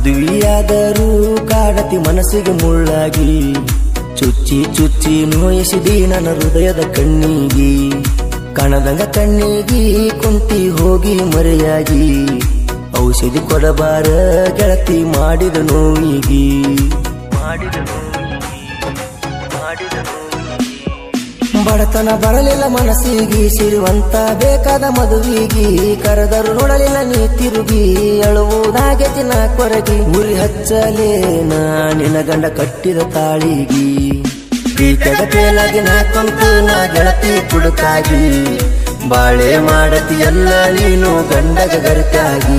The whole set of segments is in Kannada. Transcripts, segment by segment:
ಮದುವೆಯಾದರೂ ಕಾಡತಿ ಮನಸ್ಸಿಗೆ ಮುಳ್ಳಾಗಿ ಚುಚ್ಚಿ ಚುಚ್ಚಿ ನೋಯಿಸಿದಿ ನನ್ನ ಹೃದಯದ ಕಣ್ಣಿಗೆ ಕಣದಂಗ ಕಣ್ಣಿಗೆ ಕುಂತಿ ಹೋಗಿ ಮರೆಯಾಗಿ ಔಷಧಿ ಕೊಡಬಾರ ಗೆಳತಿ ಮಾಡಿದ ನೋವಿಗೆ ಬಡತನ ಬರಲಿಲ್ಲ ಮನಸ್ಸಿಗೆ ಸಿರುವಂತ ಬೇಕಾದ ಮದುವಿಗೆ ಕರೆದರು ನೋಡಲಿಲ್ಲ ನೀ ತಿರುಗಿ ಅಳುವುದಾಗೆತಿ ನಾ ಕೊರಗಿ ಉರಿ ಹಚ್ಚಲೇನ ನಿನ್ನ ಗಂಡ ಕಟ್ಟಿದ ತಾಳಿಗಿ ಪ್ರೀತದ ಪೇಲಾಗಿ ನಾ ಕೊಂತು ನಾ ಗೆಳತಿ ಕುಡುಕಾಗಿ ಬಾಳೆ ಮಾಡತಿ ಎಲ್ಲ ನೀನು ಗಂಡಗ ಗರಿತಾಗಿ.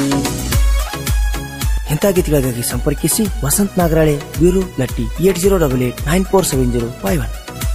ಇಂಥ ಗೀತೆಗಳಿಗಾಗಿ ಸಂಪರ್ಕಿಸಿ ವಸಂತ್ ನಾಗರಾಳೆ ವೀರು ಲಟ್ಟಿ 8088947051.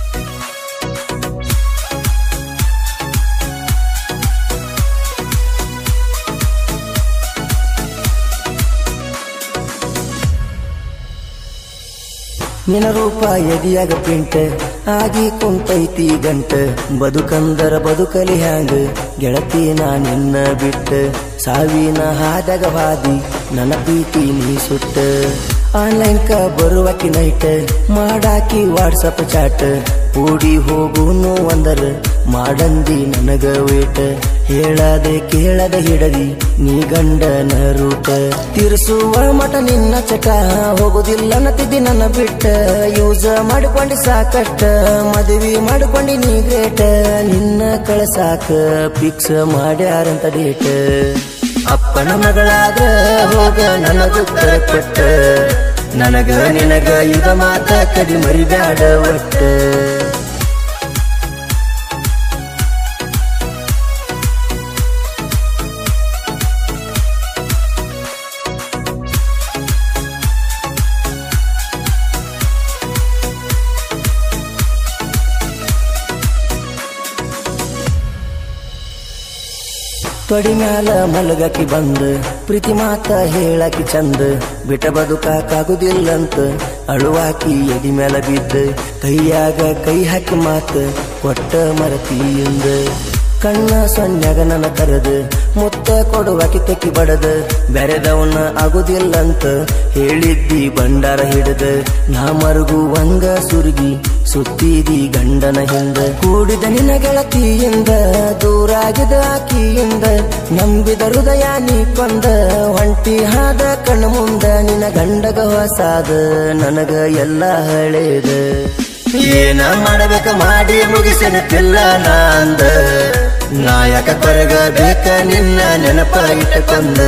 ನಿನ ರೂಪ ಎದಿಯಾಗ ಪಿಂಟ ಆಗಿ ಕುಂತೈತಿ ಗಂಟ ಬದುಕಂದರ ಬದುಕಲಿ ಹ್ಯಾಂಗ ಗೆಳತಿ ನಾ ನಿನ್ನ ಬಿಟ್ಟ ಸಾವಿನ ಹಾದಾಗ ಹಾದಿ ನನ್ನ ಪ್ರೀತಿ ನೀ ಸುಟ್ಟ ಆನ್ಲೈನ್ ಕ ಬರುವಾಕಿ ನೈಟ್ ಮಾಡಾಕಿ ವಾಟ್ಸಪ್ ಚಾಟ್ ಕೂಡಿ ಹೋಗುನು ಒಂದರ ಮಾಡಂದಿ ನನಗ ವೇಟ ಹೇಳದೆ ಕೇಳದೆ ಹಿಡದಿ ನೀ ಗಂಡನ ರೂಟ ತಿರ್ಸುವ ಮಠ ನಿನ್ನ ಚಟ ಹೋಗುದಿಲ್ಲ ನತಿದ್ದಿ ನನ್ನ ಬಿಟ್ಟ ಯೂಸ್ ಮಾಡಿಕೊಂಡಿ ಸಾಕಷ್ಟ ಮದುವೆ ಮಾಡಿಕೊಂಡಿ ನೀ ಗ್ರೇಟ ನಿನ್ನ ಕಳಸಾಕ ಫಿಕ್ಸ್ ಮಾಡ್ಯಾರಂತ ಡೇಟ್ ಅಪ್ಪನ ಮಗಳಾದ್ರ ಹೋಗ ನನಗುತ್ತರ ಕೊಟ್ಟ ನನಗ ನಿನಗ ಇದ ಮಾತ ಕಡಿ ಮರಿಬ್ಯಾಡ ಒಟ್ಟ ತೊಡಿ ಮ್ಯಾಲ ಮಲಗಕಿ ಬಂದ ಪ್ರೀತಿ ಮಾತ ಹೇಳಕಿ ಚಂದ ಬಿಟ್ಟ ಬದುಕಾಗುದಿಲ್ಲಂತ ಅಳುವಾಕಿ ಎದಿ ಮ್ಯಾಲ ಬಿದ್ದ ಕೈಯಾಗ ಕೈ ಹಾಕಿ ಮಾತ ಕೊಟ್ಟ ಮರತಿಯಿಂದ ಕಣ್ಣ ಸೊನ್ಯಾಗ ನನ್ನ ಕರೆದ ಮುತ್ತ ಕೊಡುವಾಕಿ ತೆಕ್ಕಿ ಬಡದ ಬೆರೆದವನ ಆಗುದಿಲ್ಲಂತ ಹೇಳಿದ್ದಿ ಬಂಡಾರ ಹಿಡದ ನಾ ಮರುಗುವಂಗ ಸುರುಗಿ ಸುತ್ತಿದಿ ಗಂಡನ ಹಿಂದ ಕೂಡಿದ ನಿನ್ನ ಗೆಳತಿಯಿಂದ ದೂರಾಗಿದ ಆಕಿಯಿಂದ ನಂಬಿದ ಹೃದಯ ನೀ ಕೊಂದ ಹೊಂಟಿ ಹಾದ ಕಣ್ಣ ಮುಂದ ನಿನ್ನ ಗಂಡಗ ಹೊಸಾದ ನನಗ ಎಲ್ಲ ಹಳೇದ ಏನ ಮಾಡಬೇಕ ಮಾಡಿ ಮುಗಿಸನ ಪಿಲ್ಲ ನಾಂದ ನಾಯಕ ಕೊರಗ ಬೇಕ ನಿನ್ನ ನೆನಪ ಇಟ್ಟಕೊಂದ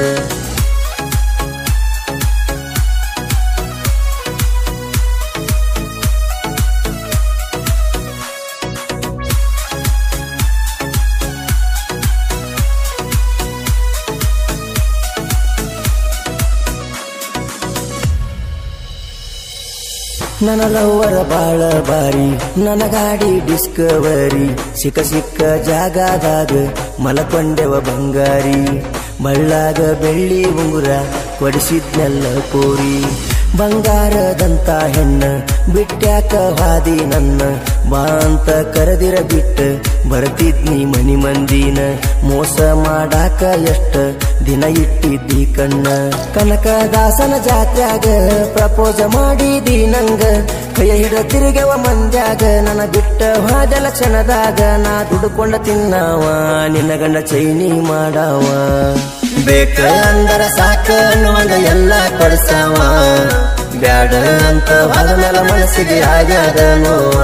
ನನ್ನ ಲವ್ವರ ಬಾಳ ಬಾರಿ ನನ್ನ ಗಾಡಿ ಡಿಸ್ಕವರಿ ಸಿಕ್ಕ ಸಿಕ್ಕ ಜಾಗದಾಗ ಮಲಕೊಂಡೆವ ಬಂಗಾರಿ ಬಳ್ಳಾಗ ಬೆಳ್ಳಿ ಉಂಗುರ ಕೊಡಿಸಿದ್ನೆಲ್ಲ ಕೋರಿ ಬಂಗಾರದಂತ ಹೆಣ್ಣ ಬಿಟ್ಟ್ಯಾಕ ಹಾದಿ ನನ್ನ ಬಾ ಅಂತ ಕರೆದಿರ ಬಿಟ್ಟ ಬರ್ತಿದ್ನಿ ಮನಿ ಮಂದಿನ ಮೋಸ ಮಾಡಾಕ ಎಷ್ಟ ದಿನ ಇಟ್ಟಿದ್ದಿ ಕಣ್ಣ ಕನಕದಾಸನ ಜಾತ್ಯಾಗ ಪ್ರಪೋಸ ಮಾಡಿದಿ ನಂಗ ಕೈಯ ಹಿಡ ತಿರುಗವ ಮಂದ್ಯಾಗ ನನ್ನ ಬಿಟ್ಟ ಹಾದಲ ಕ್ಷಣದಾಗ ನಾ ದುಡ್ಕೊಂಡ ತಿನ್ನವ ನಿನ್ನ ಗಂಡ ಚೈನಿ ಮಾಡವ ಬೇಕ ಅಂದರ ಸಾಕ ಅನ್ನುವಂಗ ಎಲ್ಲ ಕೊಡ್ಸವ ಬ್ಯಾಡ ಅಂತ ಹೊಲ ಮೇಲೆ ಮನಸ್ಸಿಗೆ ಆಗ್ಯಾದ ನೋವ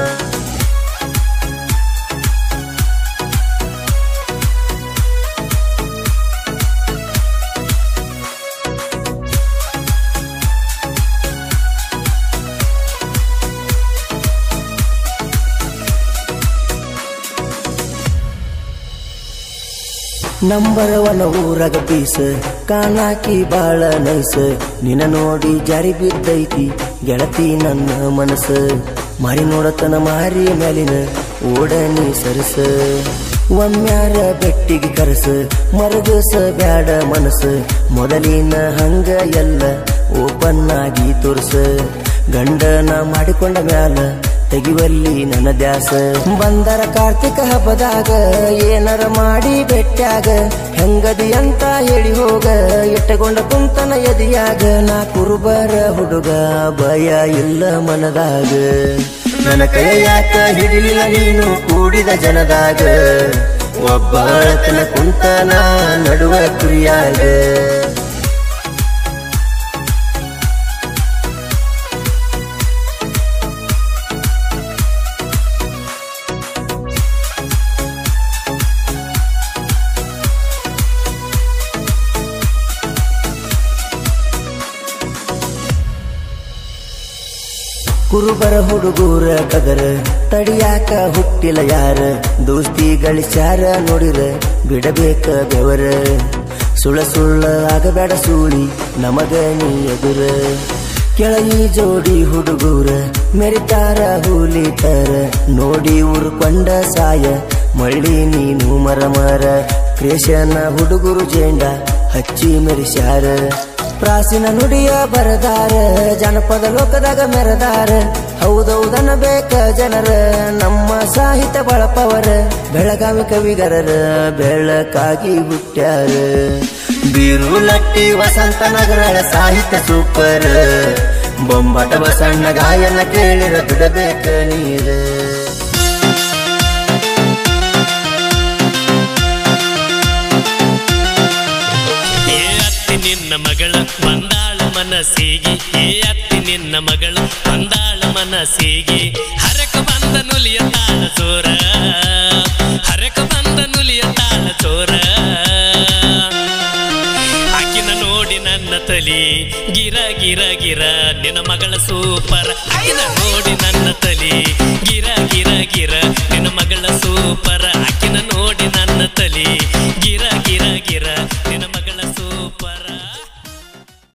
ನಂಬರ್ ಒನ್ ಊರಾಗ ಪೀಸ ಕಾಣಾಕಿ ಬಾಳ ನೈಸ ನಿನ್ನ ನೋಡಿ ಜಾರಿ ಬಿದ್ದೈತಿ ಗೆಳತಿ ನನ್ನ ಮನಸ್ಸ ಮಾರಿ ನೋಡತನ ಮಾರಿ ಮೇಲಿನ ಓಡನಿ ಸರಸ ಒಮ್ಮ್ಯಾರ ಬೆಟ್ಟಿಗೆ ಕರಸ ಮರಗಸ ಬ್ಯಾಡ ಮನಸ್ಸ ಮೊದಲಿನ ಹಂಗ ಎಲ್ಲ ಓಪನ್ ಆಗಿ ತೋರ್ಸ ಗಂಡನ ಮಾಡಿಕೊಂಡ ಮ್ಯಾಲ ತೆಗಿವಲ್ಲಿ ನನ್ನ ದ್ಯಾಸ ಬಂದರ ಕಾರ್ತಿಕ ಹಬ್ಬದಾಗ ಏನರ ಮಾಡಿ ಬೆಟ್ಟಾಗ ಹೆಂಗದಿ ಅಂತ ಹೇಳಿ ಹೋಗ ಇಟ್ಟಕೊಂಡ ಕುಂತನ ಎದಿಯಾಗ ನಾ ಕುರುಬರ ಹುಡುಗ ಭಯ ಇಲ್ಲ ಮನದಾಗ ನನ್ನ ಕೈ ಯಾಕ ಹಿಡಿಲಿಲ್ಲ ನೀನು ಕೂಡಿದ ಜನದಾಗ ಒಬ್ಬಳತನ ಕುಂತನ ನಡುವ ಕುರಿಯಾಗ ಕುರುಬರ ಹುಡುಗೂರ ಕದರ ತಡಿಯಾಕ ಹುಟ್ಟಿಲ್ಲ ಯಾರ ದೋಸ್ತಿ ಗಳಿಸ್ಯಾರ ನೋಡಿರ ಬಿಡಬೇಕ ಬೆವರ ಸುಳ್ಳ ಆಗಬೇಡ ಸೂಳಿ ನಮಗ ನೀ ಎದುರ ಕೆಳಗಿ ಜೋಡಿ ಹುಡುಗೂರ ಮೆರಿತಾರ ಹುಲಿತಾರ ನೋಡಿ ಉರ್ಕೊಂಡ ಸಾಯ ಮಳ್ಳಿ ನೀನು ಮರ ಕ್ರೇಶನ ಹುಡುಗರು ಜೇಂಡ ಹಚ್ಚಿ ಮೆರಿಸ್ಯಾರ ಪ್ರಾಚೀನ ನುಡಿಯ ಬರದಾರ ಜನಪದ ಲೋಕದಾಗ ಮೆರದಾರ ಹೌದೌದನ ಬೇಕ ಜನರ ನಮ್ಮ ಸಾಹಿತ್ಯ ಬಳಪವರ ಬೆಳಗಾವಿ ಕವಿಗರರ ಬೆಳಕಾಗಿ ಹುಟ್ಟ್ಯಾರ ಬೀರುಲಟ್ಟಿ ವಸಂತ ನಗರ ಸಾಹಿತ್ಯ ಸೂಪರ್ ಬೊಂಬಾಟ ಬಸಣ್ಣ ಗಾಯನ ಕೇಳಿರ ಬಿಡಬೇಕ ನೀರ ನಿನ್ನ ಮಗಳ ಬಂದಾಳ ಮನಸ್ಸಿಗೆ ಅತ್ತಿ ನಿನ್ನ ಮಗಳ ಬಂದಾಳ ಮನಸ್ಸಿಗೆ ಹರಕ ಬಂದ ನುಲಿಯ ತಾಳ ಚೋರ ಹರಕ ಬಂದ ನುಲಿಯ ತಾಳ ಚೋರ ಆಕಿನ ನೋಡಿ ನನ್ನ ತಲಿ ಗಿರ ಗಿರ ಗಿರ ನಿನ್ನ ಮಗಳ ಸೂಪರ್ ಆಕಿನ ನೋಡಿ ನನ್ನ ತಲಿ